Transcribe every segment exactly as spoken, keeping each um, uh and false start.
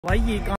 भाई ये कहाँ?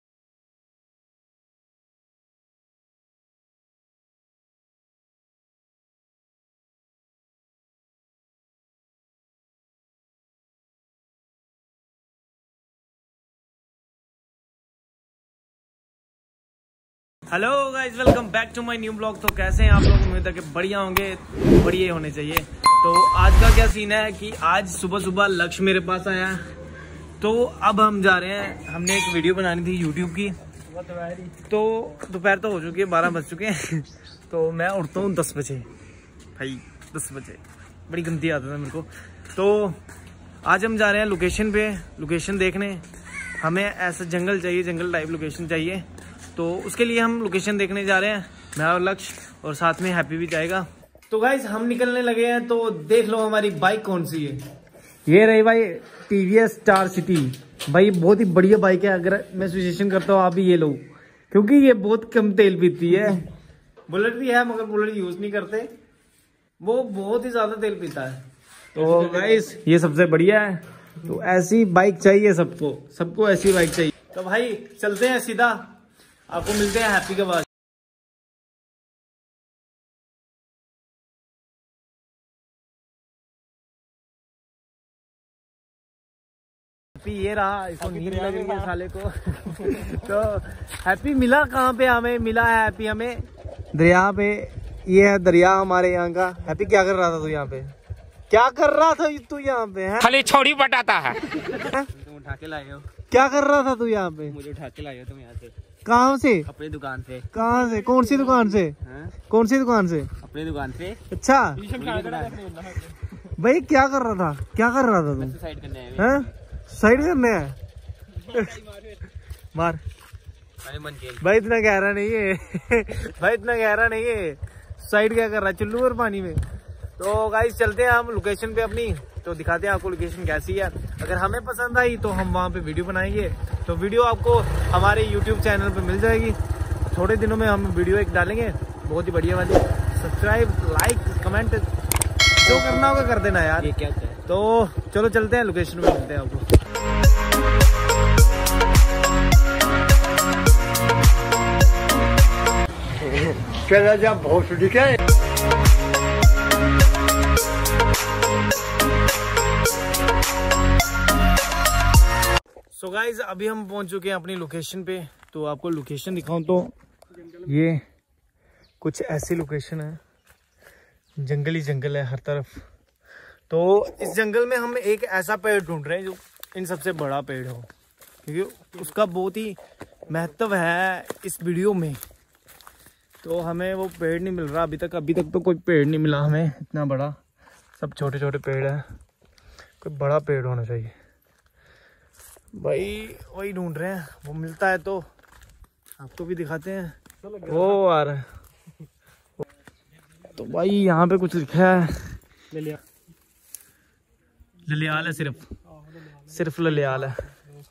Hello guys, welcome back to my new blog. तो कैसे हैं आप लोग? उम्मीद है कि बढ़िया होंगे, बढ़िया होने चाहिए। तो आज का क्या सीन है कि आज सुबह सुबह लक्ष्य मेरे पास आया है, तो अब हम जा रहे हैं। हमने एक वीडियो बनानी थी यूट्यूब की, तो दोपहर तो हो चुकी है, बारह बज चुके हैं। तो मैं उठता हूँ दस बजे, भाई दस बजे बड़ी गंदी आदत है मेरे को। तो आज हम जा रहे हैं लोकेशन पे, लोकेशन देखने। हमें ऐसा जंगल चाहिए, जंगल टाइप लोकेशन चाहिए, तो उसके लिए हम लोकेशन देखने जा रहे हैं, मैं और लक्ष्य, और साथ में हैप्पी भी जाएगा। तो गाइज हम निकलने लगे हैं, तो देख लो हमारी बाइक कौन सी है। ये रही भाई टीवीएस स्टार सिटी। भाई बहुत ही बढ़िया बाइक है, अगर मैं सजेशन करता हूँ आप भी ये लो, क्योंकि ये बहुत कम तेल पीती है। बुलेट भी है मगर बुलेट यूज नहीं करते, वो बहुत ही ज्यादा तेल पीता है। तो गाइज ये सबसे बढ़िया है, तो ऐसी बाइक चाहिए सबको, सबको ऐसी बाइक चाहिए। तो भाई चलते हैं सीधा, आपको मिलते हैं हैप्पी के बाद। हैप्पी ये रहा, इसको नींद लग रही है साले को। तो हैप्पी मिला कहाँ पे? हमें मिला है हैप्पी हमें दरिया पे। ये है दरिया हमारे यहाँ का। हैप्पी क्या कर रहा था तू यहाँ पे? क्या कर रहा था तू यहाँ पे? खाली छोड़ी बटाता है। तुम उठा के लाए हो? क्या कर रहा था तू यहाँ पे? मुझे उठा के लाए हो तुम यहाँ से? कहाँ से? अपनी दुकान से। कहाँ से? कौन सी दुकान से? हा? कौन सी दुकान से? अपनी दुकान से। अच्छा भाई क्या कर रहा था, क्या कर रहा था तू? साइड करने हैं? साइड करने हैं? मार भाई, इतना गहरा नहीं है। भाई इतना गहरा नहीं है, साइड क्या कर रहा है चुल्लू और पानी में। तो गाइस चलते हैं हम लोकेशन पे अपनी, तो दिखाते हैं आपको लोकेशन कैसी है। अगर हमें पसंद आई तो हम वहाँ पे वीडियो बनाएंगे, तो वीडियो आपको हमारे यूट्यूब चैनल पे मिल जाएगी। थोड़े दिनों में हम वीडियो एक डालेंगे, बहुत ही बढ़िया वाली। सब्सक्राइब, लाइक, कमेंट जो करना होगा कर देना यार। ये क्या है? तो चलो चलते हैं लोकेशन में, मिलते हैं आपको। चला जा बहुत दिखे। सो so गाइज अभी हम पहुंच चुके हैं अपनी लोकेशन पे, तो आपको लोकेशन दिखाऊं तो ये कुछ ऐसी लोकेशन है, जंगल ही जंगल है हर तरफ। तो इस जंगल में हम एक ऐसा पेड़ ढूंढ रहे हैं जो इन सबसे बड़ा पेड़ हो, क्योंकि उसका बहुत ही महत्व है इस वीडियो में। तो हमें वो पेड़ नहीं मिल रहा अभी तक, अभी तक तो कोई पेड़ नहीं मिला हमें इतना बड़ा, सब छोटे छोटे पेड़ है। कोई बड़ा पेड़ होना चाहिए भाई, वही ढूंढ रहे हैं। वो मिलता है तो आपको भी दिखाते हैं। वो आ रहा है तो भाई यहाँ पे कुछ लिखा है, ललियाल है, सिर्फ सिर्फ ललियाल है,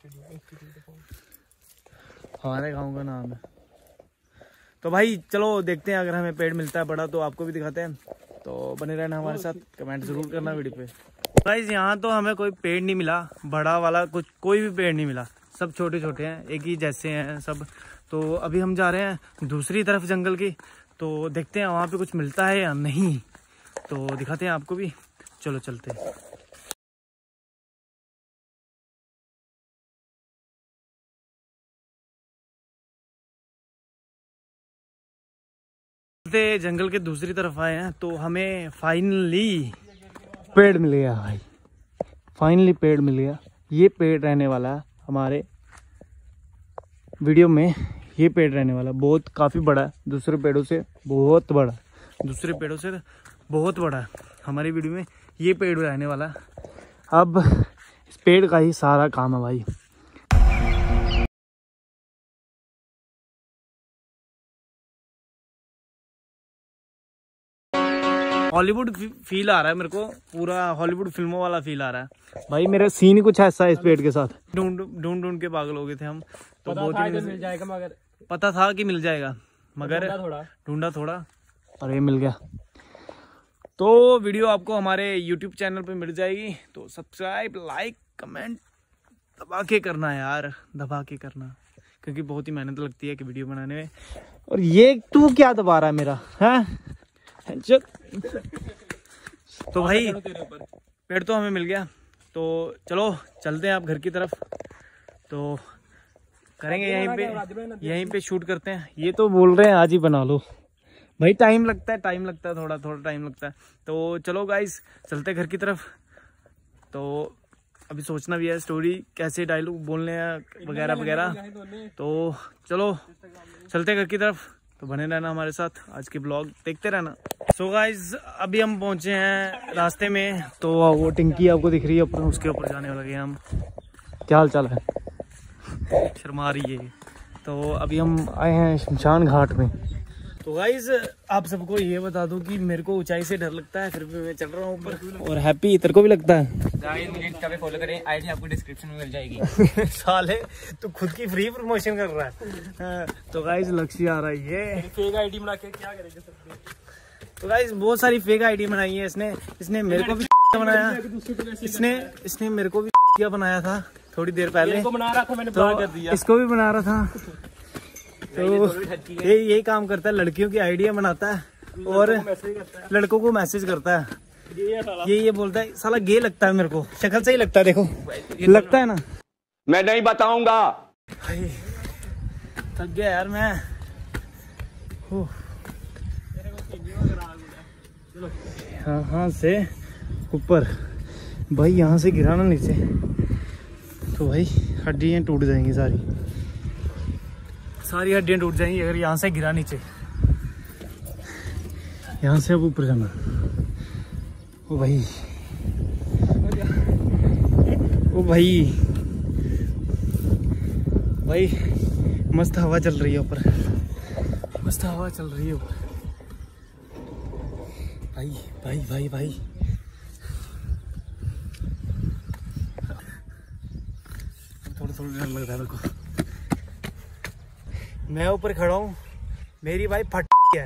हमारे गाँव का नाम है। तो भाई चलो देखते हैं, अगर हमें पेड़ मिलता है बड़ा तो आपको भी दिखाते हैं। तो बने रहना हमारे साथ, कमेंट जरूर करना वीडियो पे। गाइस यहाँ तो हमें कोई पेड़ नहीं मिला, बड़ा वाला कुछ कोई भी पेड़ नहीं मिला, सब छोटे छोटे हैं, एक ही जैसे हैं सब। तो अभी हम जा रहे हैं दूसरी तरफ जंगल की, तो देखते हैं वहाँ पे कुछ मिलता है या नहीं, तो दिखाते हैं आपको भी। चलो चलते हैं। जंगल के दूसरी तरफ आए हैं, तो हमें फाइनली पेड़ मिल गया भाई, फाइनली पेड़ मिल गया। ये पेड़ रहने वाला है हमारे वीडियो में, ये पेड़ रहने वाला बहुत काफ़ी बड़ा है, दूसरे पेड़ों से बहुत बड़ा, दूसरे पेड़ों से बहुत बड़ा है हमारी वीडियो में ये पेड़ रहने वाला है। अब इस पेड़ का ही सारा काम है भाई। हॉलीवुड फील आ रहा है मेरे को, पूरा हॉलीवुड फिल्मों वाला फील आ रहा है भाई। मेरा सीन ही कुछ ऐसा है इस पेड़ के साथ। ढूंढ ढूंढ ढूंढ के पागल हो गए थे हम, तो बहुत ही मिल जाएगा, मगर पता था कि मिल जाएगा, मगर ढूंढा थोड़ा और ये मिल गया। तो वीडियो आपको हमारे यूट्यूब चैनल पे मिल जाएगी, तो सब्सक्राइब, लाइक, कमेंट दबा के करना यार, दबा के करना, क्योंकि बहुत ही मेहनत लगती है कि वीडियो बनाने में। और ये तू क्या दबा रहा है मेरा, हैं? तो भाई पेड़ तो हमें मिल गया, तो चलो चलते हैं आप घर की तरफ। तो करेंगे यहीं पे, यहीं पे शूट करते हैं। ये तो बोल रहे हैं आज ही बना लो भाई, टाइम लगता है, टाइम लगता है, थोड़ा थोड़ा टाइम लगता है। तो चलो गाइस चलते घर की तरफ। तो अभी सोचना भी है स्टोरी कैसे डायलॉग बोलने हैं वगैरह वगैरह। तो चलो चलते घर की तरफ, तो बने रहना हमारे साथ, आज के ब्लॉग देखते रहना। सो so गाइज अभी हम पहुंचे हैं रास्ते में, तो वो टिंकी आपको दिख रही है ऊपर, उसके ऊपर जाने लगे हम। क्या हाल चाल है? शर्मा रही है। तो अभी हम आए हैं शमशान घाट में। तो गाइज आप सबको ये बता दूं कि मेरे को ऊंचाई से डर लगता है, फिर भी मैं चल रहा हूँ ऊपर। और हैप्पी तेरे को भी लगता है? गाइस मुझे इंस्टा पे फॉलो करें, आईडी आपको डिस्क्रिप्शन में मिल जाएगी। साले तू खुद की फ्री प्रमोशन कर रहा है। तो गाइज लक्ष्य आ रहा है, ये फेक आईडी बना के क्या करेंगे सब। तो गाइज बहुत सारी फेक आईडी बनाई है इसने। इसने मेरे को भी बनाया, इसने इसने मेरे को भी क्या बनाया था थोड़ी देर पहले, इसको बना रहा था मैंने, तो कर दिया। इसको भी बना रहा था। तो ये यही काम करता है, लड़कियों की आइडिया बनाता है और लड़कों को मैसेज करता है। ये ये बोलता है साला गे लगता है मेरे को, शक्ल से ही लगता है, देखो लगता है ना। मैं नहीं बताऊंगा। थक गया यार मैं। हाँ हाँ से ऊपर भाई, यहाँ से गिरा ना नीचे तो भाई हड्डियाँ टूट जाएंगी, सारी सारी हड्डियाँ टूट जाएंगी अगर यहाँ से गिरा नीचे। यहाँ से अब ऊपर जाना। ओ भाई, ओ भाई, भाई मस्त हवा चल रही है ऊपर, मस्त हवा चल रही है ऊपर। भाई भाई भाई भाई थोड़ा थोड़ा डर लग रहा है मेरे को। मैं ऊपर खड़ा हूँ, मेरी भाई फट है।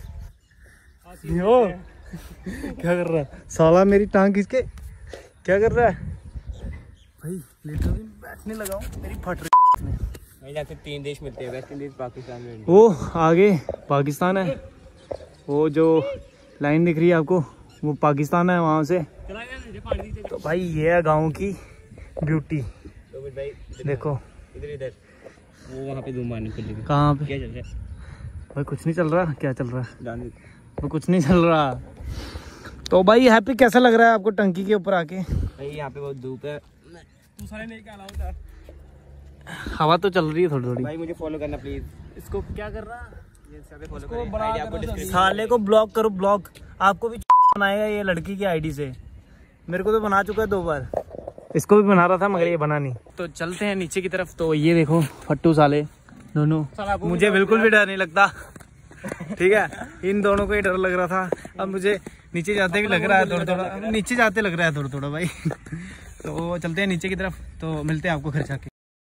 यो क्या कर रहा है साला, मेरी टांग खींच के क्या कर रहा है भाई? लिटरली बैठने लगा हूँ, मेरी फट रही है। भाई जाके तीन देश मिलते हैं, वेस्ट इंडीज, पाकिस्तान में। वो आगे पाकिस्तान है, वो जो लाइन दिख रही है आपको वो पाकिस्तान है, वहाँ से। तो भाई ये है गाँव की ब्यूटी, तो भाई देखो इधर इधर वो वहाँ पे धूम मारने के लिए। कहाँ पे? क्या चल रहा है भाई कुछ नहीं चल रहा। क्या चल रहा है? जाने वो कुछ नहीं चल रहा। तो भाई हैप्पी कैसा लग रहा है आपको टंकी के ऊपर आके? भाई यहाँ पे बहुत धूप है। तू सारे नहीं क्या लाऊं, हवा तो चल रही है थोड़ी थोड़ी। भाई मुझे फॉलो करना प्लीज। इसको क्या कर रहा? ये इंस्टा पे फॉलो करें, आईडी आपको डिस्क्रिप्शन। साले को ब्लॉक करो, ब्लॉक। आपको भी बनाएगा ये लड़की की आईडी से, मेरे को तो बना चुका है दो बार। इसको भी बना रहा था मगर ये बना नहीं। तो चलते हैं नीचे की तरफ। तो ये देखो फट्टू साले दोनों, मुझे बिल्कुल भी डर नहीं लगता, ठीक है। इन दोनों को ही डर लग रहा था, अब मुझे नीचे जाते भी लग रहा है थोड़ा थोड़ा, नीचे जाते लग रहा है थोड़ा थोड़ा भाई। तो चलते हैं नीचे की तरफ, तो मिलते हैं आपको घर जाके।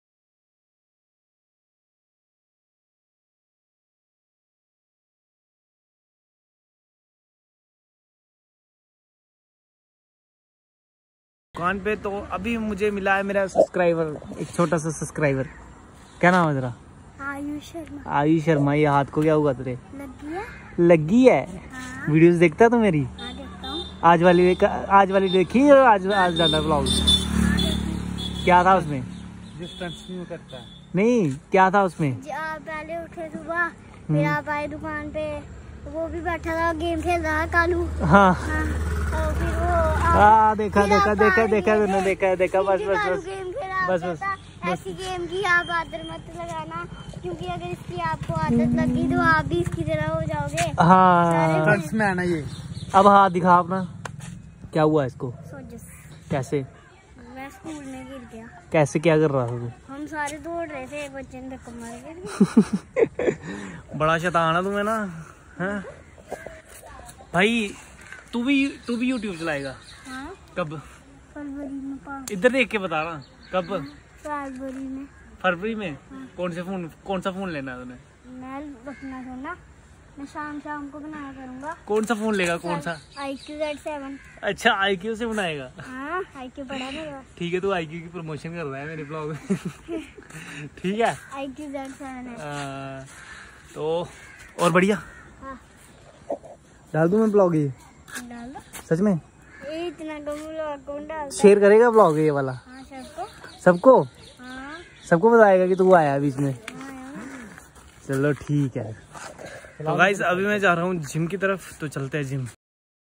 दुकान पे तो अभी मुझे मिला है मेरा सब्सक्राइबर, एक छोटा सा सब्सक्राइबर। क्या नाम है तेरा? आयुष शर्मा। आयुष शर्मा। ये हाथ को क्या हुआ तेरे? लगी है। लगी है? हाँ। वीडियोस देखता है तू मेरी? हाँ देखता हूँ। आज वाली देख, आज वाली देखी और आज आज डाला ब्लॉग? क्या था उसमें? करता है नहीं, क्या था उसमें? आप पहले उठे सुबह, फिर आप आए दुकान पे, वो भी बैठा था गेम खेल रहा है कालू। हाँ हाँ, और फिर वो आप- हाँ देखा फिर देखा आप देखा बाहर देखा निकले मैंने थे। देखा देखा बस क्योंकि बस कालू बस गेम खेला बस, बस बस, ऐसी गेम की आप आदत मत लगाना, क्योंकि अगर इसकी आपको आदत लगी तो आप भी इसकी तरह हो जाओगे। हाँ सारे में आना ये। अब हाथ दिखा अपना, क्या हुआ इसको? सोजस। कैसे मैं स्कूल में गिर गया। कैसे क्या कर रहा था तू? हम सारे दौड़ रहे थे, एक बच्चे ने धक्का मार के। बड़ा शैतान है तुम्हें ना, हैं? भाई तू भी तू भी यूट्यूब चलाएगा? हाँ, कब? फरवरी में। पाँच इधर देख के बता ना कब? फरवरी में। फरवरी में? कौन से फोन कौन सा फोन लेना है तूने? मैं अपना सोना मैं शाम शाम को बनाया करूँगा। कौन सा फोन लेगा? कौन सा? IQOO Z seven. अच्छा, आई क्यू से बनाएगा? हाँ, आई क्यू पड़ा मेरे पास। ठीक है, तू आई क्यू की प्रमोशन कर रहा है मेरे ब्लॉग में। ठीक है, आई क्यू जेड सेवन है। आ, तो और बढ़िया। हाँ। डाल दूं मैं ब्लॉग ये? डाल दो। सच में? ये इतना कम कौन डालता? शेयर करेगा ब्लॉग ये वाला? हाँ, सबको। सबको? हाँ। सबको बताएगा कि तू आया बीच में? हाँ। चलो ठीक है। तो गाइस अभी मैं जा रहा हूँ जिम की तरफ, तो चलते हैं जिम।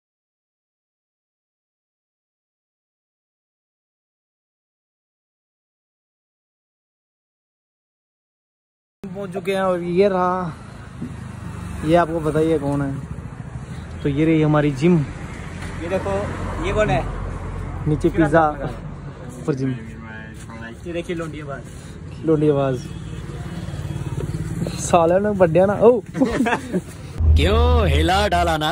पहुंच चुके हैं और ये रहा, ये आपको बताइए कौन है। तो ये रही हमारी जिम। ये देखो, ये कौन है? नीचे पिज्जा, ऊपर जिम। ये देखिए लोंडी आवाज। लोंडी आवाज साले ने बढ़िया ना। ओ क्यों हिला डाला ना।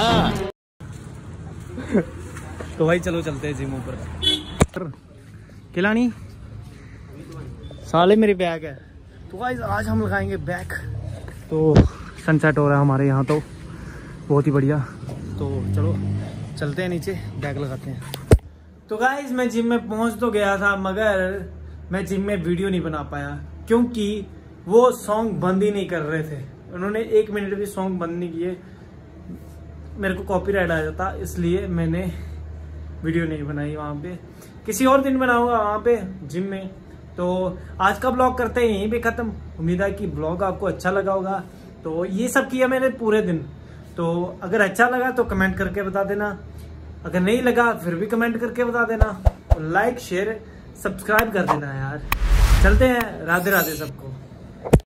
तो भाई चलो चलते हैं जिम ऊपर। खिलानी साले मेरे बैग है। तो गाइस आज हम लगाएंगे बैग। तो सनसेट हो रहा है हमारे यहाँ, तो बहुत ही बढ़िया। तो चलो चलते हैं नीचे, बैग लगाते हैं। तो गाइस मैं जिम में पहुंच तो गया था, मगर मैं जिम में वीडियो नहीं बना पाया क्योंकि वो सॉन्ग बंद ही नहीं कर रहे थे। उन्होंने एक मिनट भी सॉन्ग बंद नहीं किए, मेरे को कॉपीराइट आ जाता, इसलिए मैंने वीडियो नहीं बनाई वहाँ पे। किसी और दिन बनाऊंगा वहाँ पे जिम में। तो आज का ब्लॉग करते हैं यहीं पे खत्म। उम्मीद है कि ब्लॉग आपको अच्छा लगा होगा। तो ये सब किया मैंने पूरे दिन। तो अगर अच्छा लगा तो कमेंट करके बता देना, अगर नहीं लगा फिर भी कमेंट करके बता देना। लाइक शेयर सब्सक्राइब कर देना यार। चलते हैं, राधे राधे सबको।